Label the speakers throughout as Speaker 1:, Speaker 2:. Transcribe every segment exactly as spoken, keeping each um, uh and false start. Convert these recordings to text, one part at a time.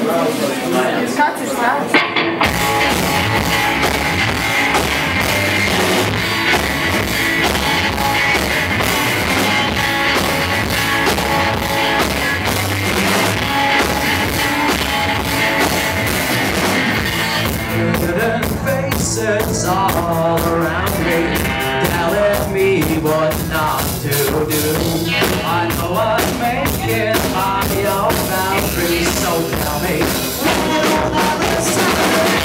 Speaker 1: Cut his mouth.
Speaker 2: Faces all around me, telling me what not to do. I know I'm making my own boundaries, so tell me, will I listen?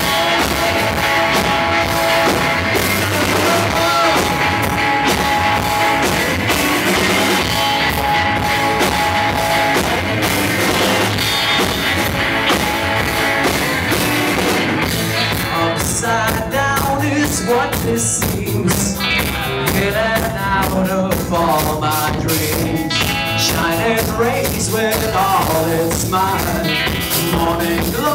Speaker 2: Upside down is what this seems, getting out of all my dreams, shining rays with all its might, morning glow.